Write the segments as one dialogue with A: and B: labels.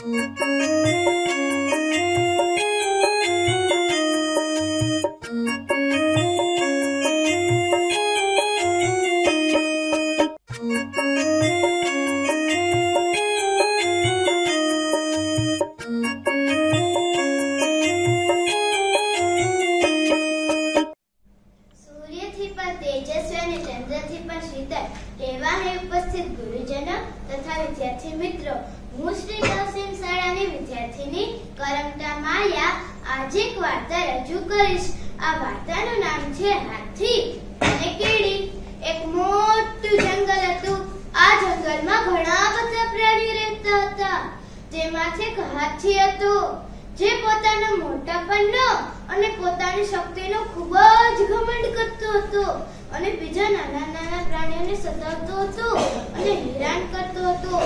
A: उपस्थित गुरुजनों तथा विद्यार्थी मित्रों, હું શ્રી તહસીન શાળાની વિદ્યાર્થીની કરમટા માયા આજે એક વાર્તા રજૂ કરીશ। આ વાર્તાનું નામ છે હાથી અને કીડી। એક મોટું જંગલ હતું। આ જંગલમાં ઘણા બધા પ્રાણીઓ રહેતા હતા। તેમાંથી એક હાથી હતો જે પોતાના મોટાપણનો અને પોતાની શક્તિનો ખૂબ જ ઘમંડ કરતો હતો અને બીજા નાના નાના પ્રાણીઓને સતાવતો હતો અને હેરાન કરતો હતો।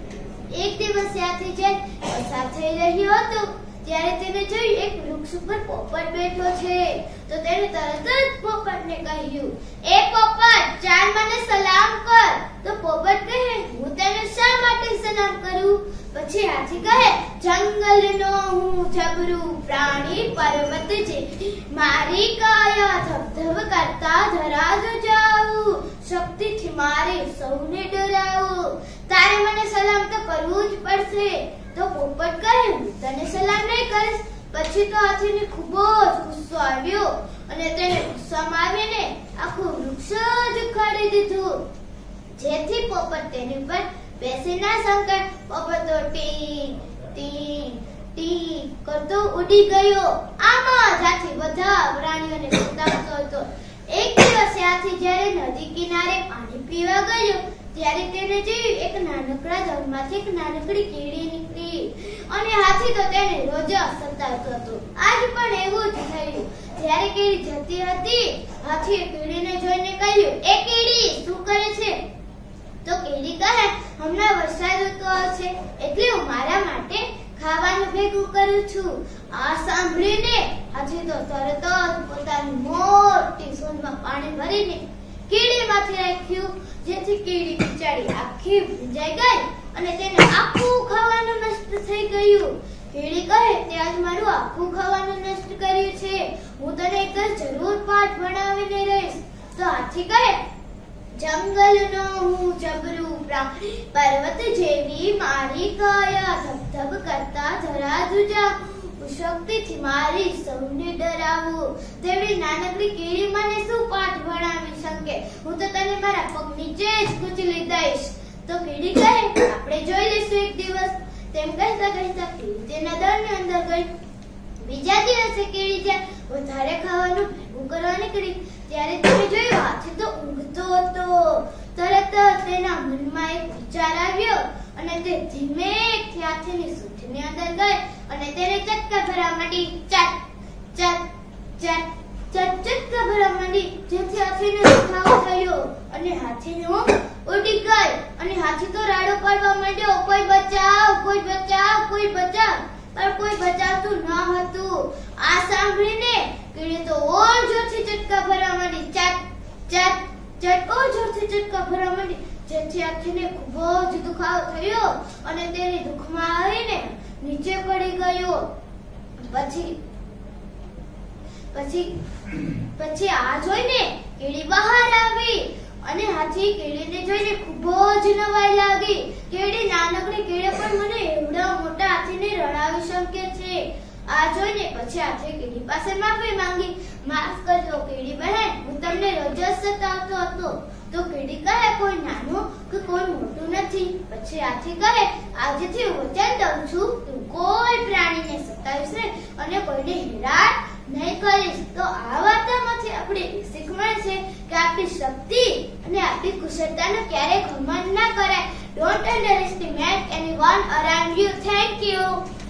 A: એક દિવસ ત્યાંથી જે પસાર થઈ રહ્યો હતો ત્યારે તેને જોયું એક વૃક્ષ ઉપર પોપટ બેઠો છે। તો તેને તરત જ પોપટને કહ્યું, એ પોપટ, ચાલ મને સલામ કર। તો પોપટ કહે, હું તને શા માટે સલામ કરું? પછી હાથી કહે, જંગલનો હું જબરું પ્રાણી પર્વત છે, મારી કાયા ધબધબ કરતા ધરાજો જાઉં, શક્તિથી મારે સૌને ડરાવું, તારે મને સલામ તો કરવું જ પડશે। તો પોપટ કહે, હું તને સલામ નહીં કરીશ। પછી તો હાથીને ખૂબ જ ગુસ્સો આવ્યો અને તેને ગુસ્સામાં આવીને આખું વૃક્ષ જ ઉખાડી દીધું, જેથી પોપટ તેની પર બેસી ના શકે। પોપટ તો ટી ટી ટી કરતો ઉડી ગયો। આમાં જ હાથી બધા પ્રાણીઓને સતાવતો હતો। એક દિવસ હાથી જ્યારે નદી કિનારે પાણી પીવા ગયો ત્યારે તેને જોયું એક નાનકડા ઝાડમાંથી એક નાનકડી કીડી નીકળી અને હાથી તો તેને રોજ સતાવતો હતો। આજ પણ એવું જ થયું। જ્યારે કીડી જતી હતી, હાથીએ કીડીને જોઈને કહ્યું, એ કીડી શું કરે છે? તો કીડી કહે, હમણાં વરસાદ ઋતુ આવશે એટલે હું મારા માટે ખાવાનું ભેગું કરું છું। આ સાંભળીને હાથી તો તરત જ પોતાની મોટી સૂંઢમાં પાણી ભરીને કીડીમાંથી રાખ્યું, જેથી કીડી બિચારી આખી ભીંજાઈ ગઈ અને તેને આખું ખાવાનું નષ્ટ થઈ ગયું। કીડી કહે, તે આજ મારું આખું ખાવાનું નષ્ટ કર્યું છે, હું તને એક જરૂર પાઠ ભણાવીને રહીશ। તો હાથી કહે, જંગલનો હું જબરું પ્રાણી પર્વત જેવી મારી કાયા ધબધબ કરતા ધરાજુ જાઉં, શક્તિથી મારી સૌને ડરાવું, તેવી નાનકડી કીડી મને શું પાઠ ભણાવી શકે? હું તો તને મારા પગ નીચે જ કૂચલી દઈશ। તો કીડી કહે, આપણે જોઈ લઈશું એક દિવસ। તેમ કહેતા કહેતા કીડી તેના દળની અંદર ગઈ। બીજા દિવસે કીડી જ્યાં વધારે ખાવાનું ભેગું કરવા નીકળી ત્યારે તેને જોયું હાથી તો ઊંઘતો હતો। તરત જ તેના મનમાં એક વિચાર આવ્યો અને તે ધીમેથી હાથીની સૂંઢની અંદર ગઈ અને તેને ચટકા ભરવા માંડી। ચટ ચટ ચટ ચટ ચટકા ભરવા માંડી, જેથી હાથીને દુખાવો થયો અને હાથીની ઊંઘ ઉડી ગઈ અને હાથી તો રાડો પાડવા માંડ્યો, કોઈ બચાવ, કોઈ બચાવ, કોઈ બચાવ, પણ કોઈ બચાવતું ન હતું। આ સાંભળીને કીડી તો ઓર જોરથી ચટકા ભરવા માંડી। ચટ ચટ ચટ ઓર જોરથી ચટકા ભરવા માંડી, જેથી હાથીને ખૂબ જ દુખાવો થયો અને તેની દુઃખમાં આવીને નીચે પડી ગયો। પછી આ જોઈને કીડી બહાર આવી અને હાથી કીડીને જોઈને ખૂબ જ નવાઈ લાગી। કીડી નાનકડી કીડી પણ મને એવડા મોટા હાથીને રડાવી શકે છે। આ જોઈને પછી હાથીએ કીડી પાસે માફી માંગી, માફ કરજો કીડી બહેન, હું તમને રોજ જ સતાવતો હતો। તો કીડી કહે, કોઈ નાનું કે કોઈ મોટું નથી। પછી હાથી કહે, આજથી હું વચન દઉં છું, તું કોઈ પ્રાણીને સતાવીશ નહીં અને કોઈને હેરાન નહીં કરીશ। તો આ વાર્તામાંથી આપણે શીખ મળશે કે આપણી શક્તિ અને આપણી કુશળતાનો ક્યારેય ઘમંડ ના કરાય। Don't underestimate anyone around you. Thank you.